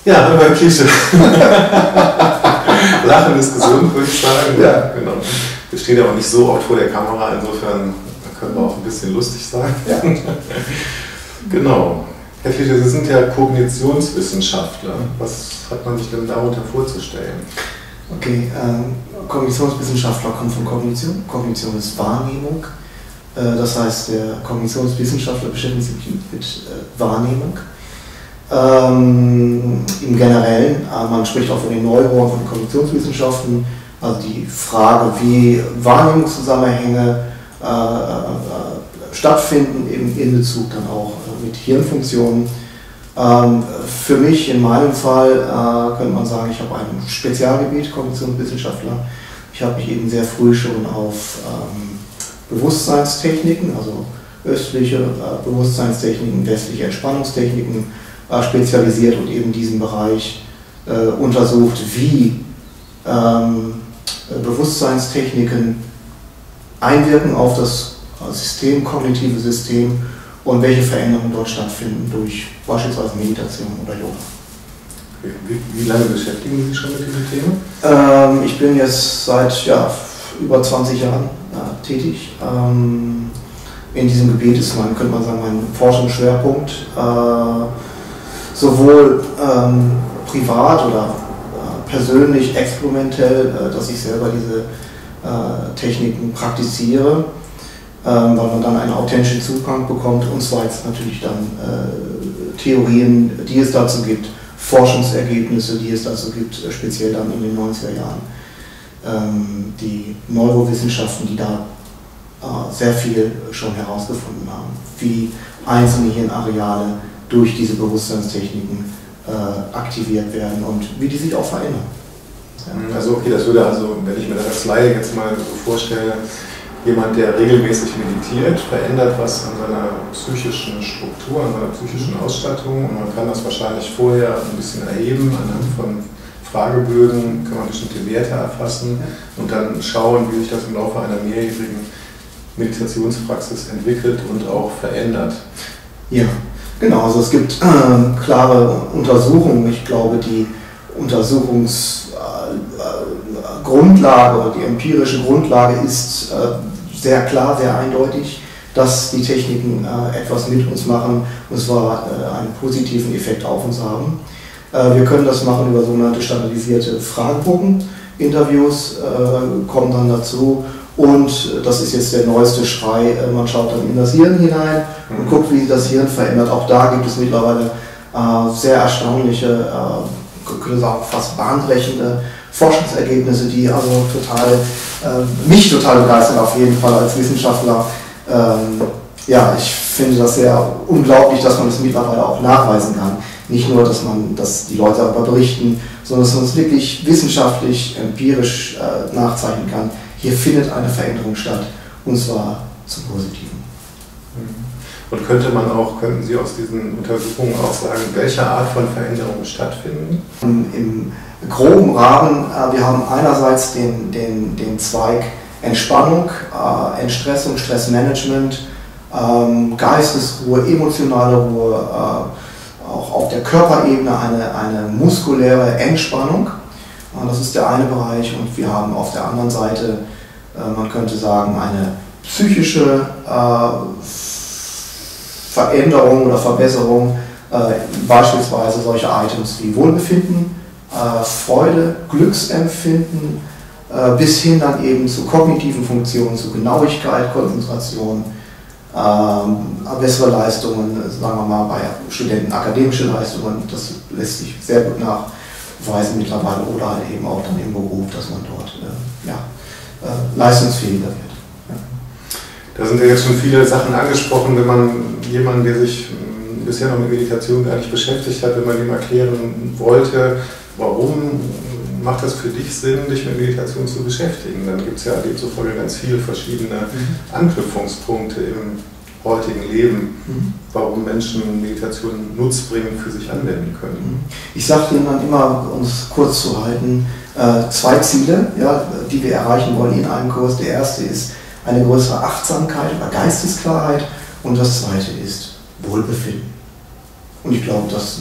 Ja, beim Klischee. Lachen ist gesund, würde ich sagen. Ja, genau. Wir stehen ja auch nicht so oft vor der Kamera, insofern können wir auch ein bisschen lustig sein. Ja. Genau. Herr Klischee, Sie sind ja Kognitionswissenschaftler. Was hat man sich denn darunter vorzustellen? Okay, Kognitionswissenschaftler kommt von Kognition. Kognition ist Wahrnehmung. Das heißt, der Kognitionswissenschaftler beschäftigt sich mit Wahrnehmung. Im Generellen, man spricht auch von den Neuronen, von Kognitionswissenschaften, also die Frage, wie Wahrnehmungszusammenhänge stattfinden, eben in Bezug dann auch mit Hirnfunktionen. Für mich, in meinem Fall, könnte man sagen, ich habe ein Spezialgebiet, Kognitionswissenschaftler. Ich habe mich eben sehr früh schon auf Bewusstseinstechniken, also östliche Bewusstseinstechniken, westliche Entspannungstechniken spezialisiert und eben diesen Bereich untersucht, wie Bewusstseinstechniken einwirken auf das System, kognitive System und welche Veränderungen dort stattfinden durch beispielsweise Meditation oder Yoga. Wie lange beschäftigen Sie sich schon mit diesem Thema? Ich bin jetzt seit über 20 Jahren tätig. In diesem Gebiet ist könnte man sagen, mein Forschungsschwerpunkt. Sowohl privat oder persönlich, experimentell, dass ich selber diese Techniken praktiziere, weil man dann einen authentischen Zugang bekommt, und zweitens natürlich dann Theorien, die es dazu gibt, Forschungsergebnisse, die es dazu gibt, speziell dann in den 90er Jahren. Die Neurowissenschaften, die da sehr viel schon herausgefunden haben, wie einzelne Hirnareale durch diese Bewusstseinstechniken aktiviert werden und wie die sich auch verändern. Ja. Also okay, das würde wenn ich mir das als Laie jetzt mal so vorstelle, jemand, der regelmäßig meditiert, verändert was an seiner psychischen Struktur, an seiner psychischen Ausstattung, und man kann das wahrscheinlich vorher ein bisschen erheben, anhand von Fragebögen kann man bestimmte Werte erfassen und dann schauen, wie sich das im Laufe einer mehrjährigen Meditationspraxis entwickelt und auch verändert. Ja, genau, also es gibt klare Untersuchungen. Ich glaube, die Untersuchungsgrundlage oder die empirische Grundlage ist sehr klar, sehr eindeutig, dass die Techniken etwas mit uns machen, und zwar einen positiven Effekt auf uns haben. Wir können das machen über sogenannte standardisierte Fragebogen-Interviews, kommen dann dazu. Und das ist jetzt der neueste Schrei, man schaut dann in das Hirn hinein und guckt, wie sich das Hirn verändert. Auch da gibt es mittlerweile sehr erstaunliche, ich könnte sagen fast bahnbrechende Forschungsergebnisse, die also mich total begeistern, auf jeden Fall als Wissenschaftler. Ich finde das sehr unglaublich, dass man es mittlerweile auch nachweisen kann. Nicht nur, dass die Leute darüber berichten, sondern dass man es wirklich wissenschaftlich, empirisch nachzeichnen kann. Hier findet eine Veränderung statt, und zwar zum Positiven. Und könnten Sie aus diesen Untersuchungen auch sagen, welche Art von Veränderungen stattfinden? Im groben Rahmen, wir haben einerseits den Zweig Entspannung, Entstressung, Stressmanagement, Geistesruhe, emotionale Ruhe, auch auf der Körperebene eine muskuläre Entspannung. Das ist der eine Bereich, und wir haben auf der anderen Seite, man könnte sagen, eine psychische Veränderung oder Verbesserung, beispielsweise solche Items wie Wohlbefinden, Freude, Glücksempfinden, bis hin dann eben zu kognitiven Funktionen, zu Genauigkeit, Konzentration, bessere Leistungen, sagen wir mal bei Studenten akademische Leistungen, das lässt sich sehr gut nachweisen mittlerweile, oder halt eben auch dann im Beruf, dass man dort leistungsfähiger wird. Ja. Da sind ja jetzt schon viele Sachen angesprochen, wenn man jemanden, der sich bisher noch mit Meditation gar nicht beschäftigt hat, wenn man ihm erklären wollte, warum macht das für dich Sinn, dich mit Meditation zu beschäftigen, dann gibt es ja demzufolge ganz viele verschiedene Anknüpfungspunkte im heutigen Leben, warum Menschen Meditation nutzbringend für sich anwenden können. Ich sage Ihnen dann immer, um es kurz zu halten, 2 Ziele, die wir erreichen wollen in einem Kurs. Der erste ist eine größere Achtsamkeit oder Geistesklarheit, und das zweite ist Wohlbefinden. Und ich glaube, das sind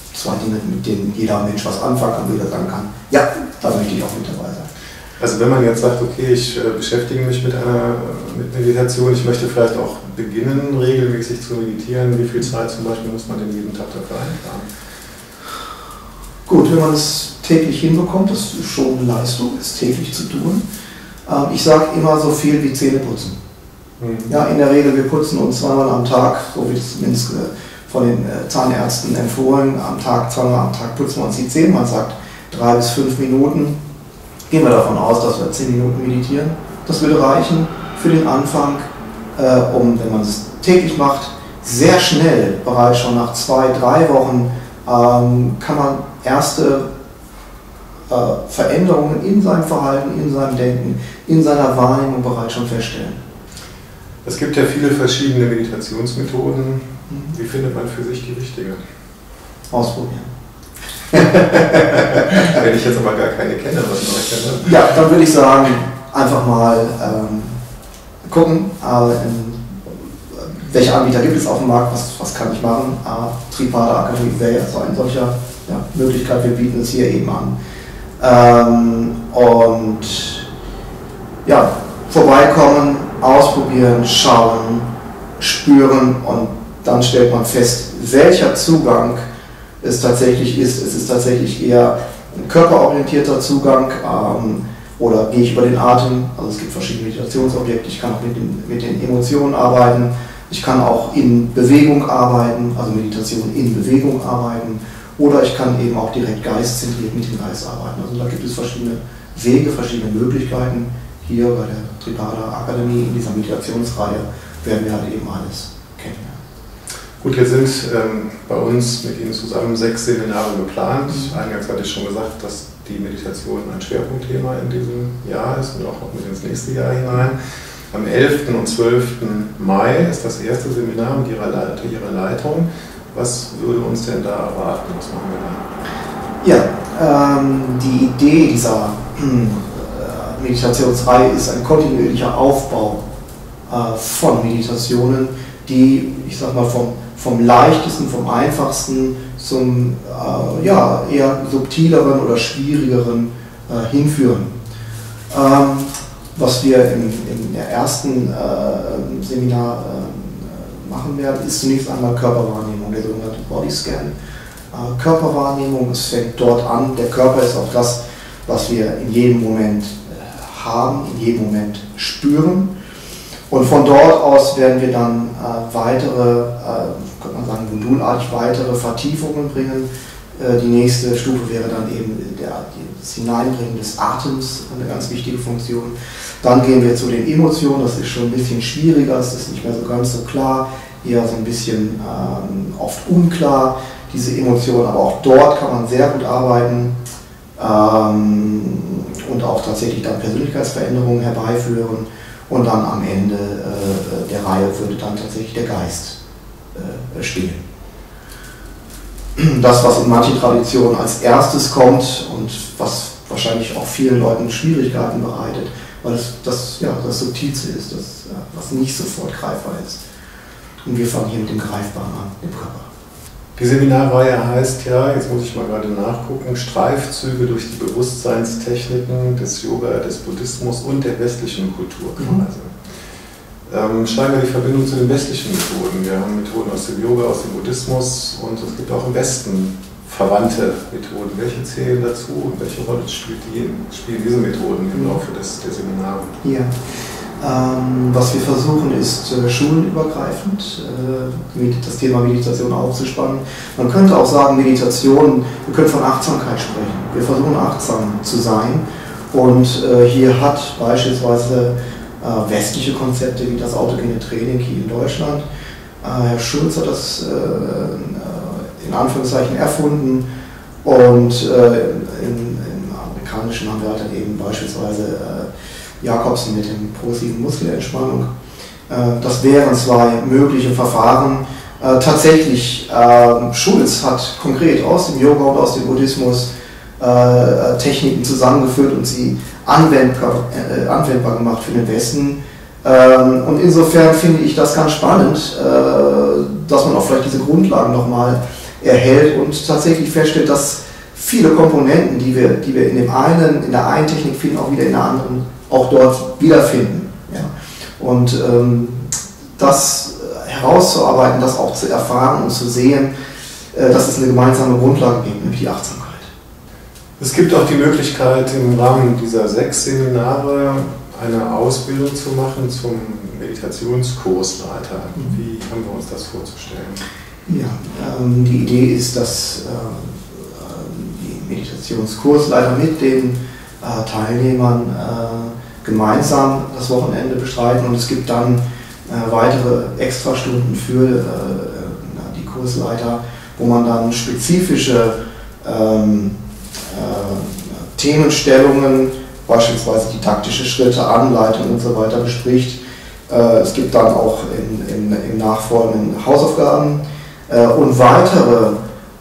2 Dinge, mit denen jeder Mensch was anfangen kann, wo jeder sagen kann, ja, da möchte ich auch mit dabei sein. Also wenn man jetzt sagt, okay, ich beschäftige mich mit Meditation, ich möchte vielleicht auch beginnen, regelmäßig zu meditieren, wie viel Zeit zum Beispiel muss man denn jeden Tag dafür einplanen? Gut, wenn man es täglich hinbekommt, das ist schon eine Leistung, es täglich zu tun. Ich sage immer so viel wie Zähne putzen. Ja, in der Regel, wir putzen uns 2-mal am Tag, so wie es zumindest von den Zahnärzten empfohlen, am Tag, 2-mal am Tag putzen wir uns die Zähne. Man sagt 3 bis 5 Minuten. Gehen wir davon aus, dass wir 10 Minuten meditieren. Das würde reichen für den Anfang, wenn man es täglich macht, sehr schnell, bereits schon nach 2-3 Wochen, kann man erste Veränderungen in seinem Verhalten, in seinem Denken, in seiner Wahrnehmung bereits schon feststellen. Es gibt ja viele verschiedene Meditationsmethoden. Wie findet man für sich die richtige? Ausprobieren. Wenn ich jetzt aber gar keine kenne, was ich kenne. Ja, dann würde ich sagen, einfach mal gucken, welche Anbieter gibt es auf dem Markt, was kann ich machen. Tripada Akademie wäre ja so eine solche Möglichkeit, wir bieten es hier eben an. Und ja, vorbeikommen, ausprobieren, schauen, spüren und dann stellt man fest, welcher Zugang es tatsächlich ist. Es ist tatsächlich eher ein körperorientierter Zugang oder gehe ich über den Atem. Also es gibt verschiedene Meditationsobjekte, ich kann auch mit den Emotionen arbeiten, ich kann auch in Bewegung arbeiten, also Meditation in Bewegung arbeiten, oder ich kann eben auch direkt geistzentriert mit dem Geist arbeiten. Also da gibt es verschiedene Wege, verschiedene Möglichkeiten. Hier bei der Tripada Akademie in dieser Meditationsreihe werden wir halt eben alles kennenlernen. Gut, jetzt sind bei uns mit Ihnen zusammen 6 Seminare geplant. Eingangs hatte ich schon gesagt, dass die Meditation ein Schwerpunktthema in diesem Jahr ist und auch noch mit ins nächste Jahr hinein. Am 11. und 12. Mai ist das erste Seminar mit Ihrer Leitung. Was würde uns denn da erwarten? Was machen wir da? Ja, die Idee dieser Meditationsreihe ist ein kontinuierlicher Aufbau von Meditationen, die, ich sag mal, vom leichtesten, vom einfachsten zum eher subtileren oder schwierigeren hinführen. Was wir im ersten Seminar machen werden, ist zunächst einmal Körperwahrnehmung, der sogenannte Bodyscan. Körperwahrnehmung, es fängt dort an, der Körper ist auch das, was wir in jedem Moment haben, in jedem Moment spüren. Und von dort aus werden wir dann weitere, könnte man sagen, modulartig weitere Vertiefungen bringen. Die nächste Stufe wäre dann eben das Hineinbringen des Atems, eine ganz wichtige Funktion. Dann gehen wir zu den Emotionen, das ist schon ein bisschen schwieriger, das ist nicht mehr so ganz so klar, eher so ein bisschen oft unklar, diese Emotionen, aber auch dort kann man sehr gut arbeiten und auch tatsächlich dann Persönlichkeitsveränderungen herbeiführen. Und dann am Ende der Reihe würde dann tatsächlich der Geist stehen. Das, was in manchen Traditionen als erstes kommt und was wahrscheinlich auch vielen Leuten Schwierigkeiten bereitet, weil das Subtilste ist, das, was nicht sofort greifbar ist. Und wir fangen hier mit dem Greifbaren an, dem Körper. Die Seminarreihe heißt ja, jetzt muss ich mal gerade nachgucken, Streifzüge durch die Bewusstseinstechniken des Yoga, des Buddhismus und der westlichen Kulturkreise. Schreiben wir die Verbindung zu den westlichen Methoden. Wir haben Methoden aus dem Yoga, aus dem Buddhismus und es gibt auch im Westen verwandte Methoden. Welche zählen dazu und welche Rolle spielen diese Methoden im Laufe der Seminare? Ja. Was wir versuchen ist, schulenübergreifend das Thema Meditation aufzuspannen. Man könnte auch sagen, Meditation, wir können von Achtsamkeit sprechen. Wir versuchen achtsam zu sein und hier hat beispielsweise westliche Konzepte wie das autogene Training hier in Deutschland. Herr Schulz hat das in Anführungszeichen erfunden und im Amerikanischen haben wir halt dann eben beispielsweise Jakobsen mit dem progressiven Muskelentspannung. Das wären 2 mögliche Verfahren. Tatsächlich, Schulz hat konkret aus dem Yoga und aus dem Buddhismus Techniken zusammengeführt und sie anwendbar gemacht für den Westen. Und insofern finde ich das ganz spannend, dass man auch vielleicht diese Grundlagen nochmal erhält und tatsächlich feststellt, dass viele Komponenten, die wir in der einen Technik finden, auch wieder in der anderen auch dort wiederfinden. Ja. Und das herauszuarbeiten, das auch zu erfahren und zu sehen, dass es eine gemeinsame Grundlage gibt, nämlich die Achtsamkeit. Es gibt auch die Möglichkeit, im Rahmen dieser 6 Seminare eine Ausbildung zu machen zum Meditationskursleiter. Wie haben wir uns das vorzustellen? Ja, die Idee ist, dass die Meditationskursleiter mit den Teilnehmern gemeinsam das Wochenende bestreiten und es gibt dann weitere Extrastunden für die Kursleiter, wo man dann spezifische Themenstellungen, beispielsweise didaktische Schritte, Anleitungen und so weiter bespricht. Es gibt dann auch im Nachfolgenden Hausaufgaben und weitere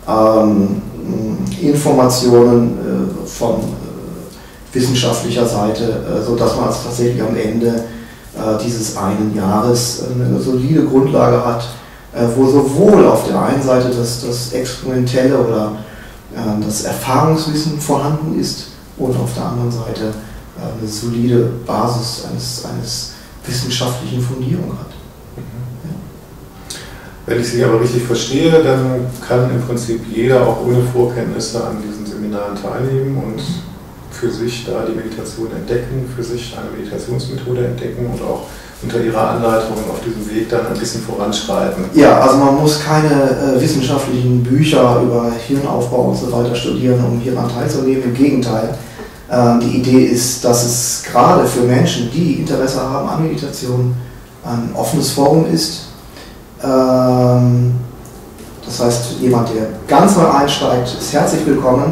Informationen von wissenschaftlicher Seite, sodass man also tatsächlich am Ende dieses einen Jahres eine solide Grundlage hat, wo sowohl auf der einen Seite das experimentelle oder das Erfahrungswissen vorhanden ist und auf der anderen Seite eine solide Basis eines wissenschaftlichen Fundierung hat. Ja. Wenn ich Sie aber richtig verstehe, dann kann im Prinzip jeder auch ohne Vorkenntnisse an diesen Seminaren teilnehmen und für sich da die Meditation entdecken, für sich eine Meditationsmethode entdecken und auch unter Ihrer Anleitung auf diesem Weg dann ein bisschen voranschreiten. Ja, also man muss keine wissenschaftlichen Bücher über Hirnaufbau und so weiter studieren, um hieran teilzunehmen. Im Gegenteil, die Idee ist, dass es gerade für Menschen, die Interesse haben an Meditation, ein offenes Forum ist. Das heißt, jemand, der ganz neu einsteigt, ist herzlich willkommen.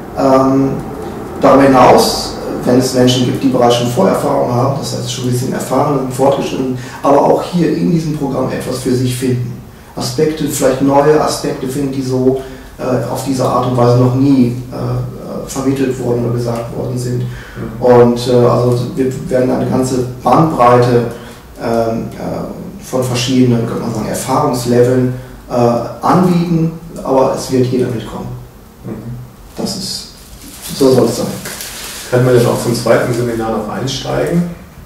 Darüber hinaus, wenn es Menschen gibt, die bereits schon Vorerfahrung haben, das heißt schon ein bisschen erfahren und fortgeschritten, aber auch hier in diesem Programm etwas für sich finden. Aspekte, vielleicht neue Aspekte finden, die so auf diese Art und Weise noch nie vermittelt worden oder gesagt worden sind. Und also wir werden eine ganze Bandbreite von verschiedenen, könnte man sagen, Erfahrungsleveln anbieten, aber es wird jeder mitkommen. Das ist, so soll es sein. Kann man denn auch zum zweiten Seminar noch einsteigen?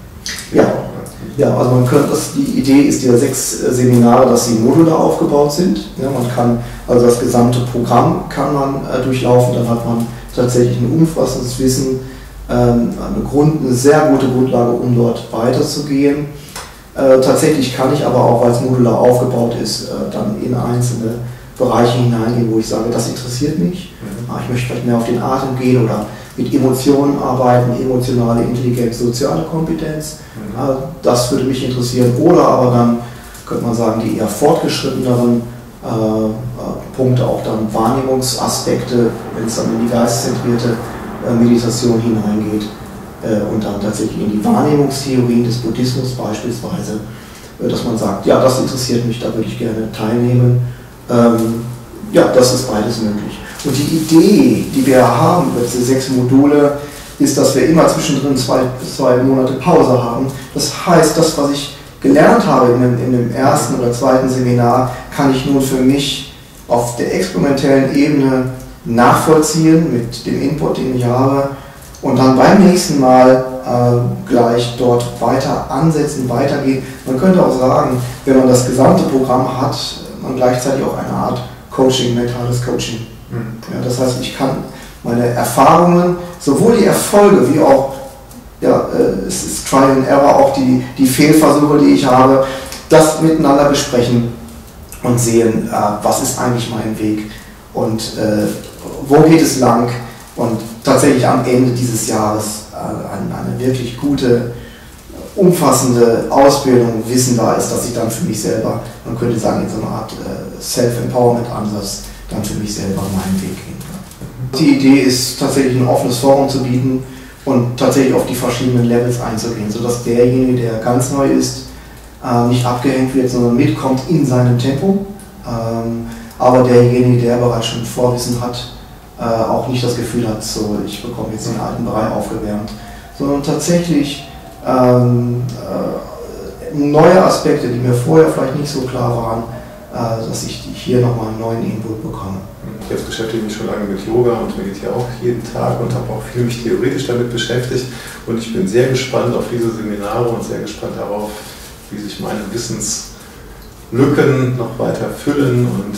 Ja, also man könnte, die Idee ist dieser 6 Seminare, dass sie modular aufgebaut sind. Ja, man kann also das gesamte Programm kann man durchlaufen, dann hat man tatsächlich ein umfassendes Wissen, eine sehr gute Grundlage, um dort weiterzugehen. Tatsächlich kann ich aber auch, weil es modular aufgebaut ist, dann in einzelne Bereiche hineingehen, wo ich sage, das interessiert mich. Ich möchte vielleicht mehr auf den Atem gehen oder mit Emotionen arbeiten, emotionale Intelligenz, soziale Kompetenz. Das würde mich interessieren. Oder aber dann, könnte man sagen, die eher fortgeschritteneren Punkte, auch dann Wahrnehmungsaspekte, wenn es dann in die geistzentrierte Meditation hineingeht und dann tatsächlich in die Wahrnehmungstheorien des Buddhismus beispielsweise, dass man sagt, ja, das interessiert mich, da würde ich gerne teilnehmen. Ja, das ist beides möglich. Und die Idee, die wir haben über diese 6 Module, ist, dass wir immer zwischendrin 2 Monate Pause haben. Das heißt, das, was ich gelernt habe in dem ersten oder zweiten Seminar, kann ich nun für mich auf der experimentellen Ebene nachvollziehen mit dem Input, den ich habe, und dann beim nächsten Mal gleich dort weiter ansetzen, weitergehen. Man könnte auch sagen, wenn man das gesamte Programm hat, man gleichzeitig auch eine Art Coaching, mentales Coaching. Ja, das heißt, ich kann meine Erfahrungen, sowohl die Erfolge wie auch, ja, es ist Trial and Error, auch die Fehlversuche, die ich habe, das miteinander besprechen und sehen, was ist eigentlich mein Weg und wo geht es lang, und tatsächlich am Ende dieses Jahres eine wirklich gute, umfassende Ausbildung, Wissen da ist, dass ich dann für mich selber, man könnte sagen, in so einer Art Self-Empowerment-Ansatz dann für mich selber meinen Weg gehen kann. Die Idee ist tatsächlich ein offenes Forum zu bieten und tatsächlich auf die verschiedenen Levels einzugehen, sodass derjenige, der ganz neu ist, nicht abgehängt wird, sondern mitkommt in seinem Tempo, aber derjenige, der bereits schon Vorwissen hat, auch nicht das Gefühl hat, so, ich bekomme jetzt den alten Brei aufgewärmt, sondern tatsächlich neue Aspekte, die mir vorher vielleicht nicht so klar waren, dass ich hier nochmal einen neuen Input bekomme. Jetzt beschäftige ich mich schon lange mit Yoga und meditiere auch jeden Tag und habe auch viel mich theoretisch damit beschäftigt. Und ich bin sehr gespannt auf diese Seminare und sehr gespannt darauf, wie sich meine Wissenslücken noch weiter füllen und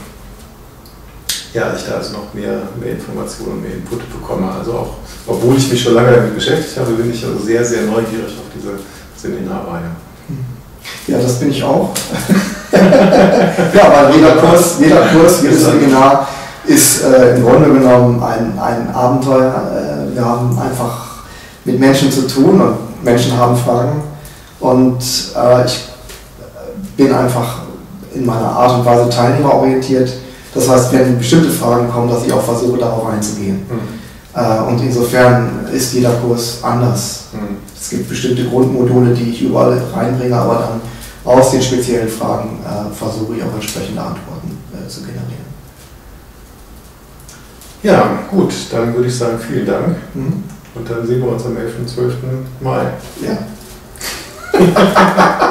ja, ich da also noch mehr Informationen, mehr Input bekomme. Also auch, obwohl ich mich schon lange damit beschäftigt habe, bin ich also sehr, sehr neugierig auf diese Seminarreihe. Ja, das bin ich auch. Ja, weil jeder Kurs, jedes Seminar ist im Grunde genommen ein Abenteuer. Wir haben einfach mit Menschen zu tun und Menschen haben Fragen. Und ich bin einfach in meiner Art und Weise teilnehmerorientiert. Das heißt, wenn bestimmte Fragen kommen, dass ich auch versuche, darauf einzugehen. Und insofern ist jeder Kurs anders. Es gibt bestimmte Grundmodule, die ich überall reinbringe, aber dann aus den speziellen Fragen versuche ich auch entsprechende Antworten zu generieren. Ja, gut, dann würde ich sagen, vielen Dank. Und dann sehen wir uns am 11. und 12. Mai. Ja.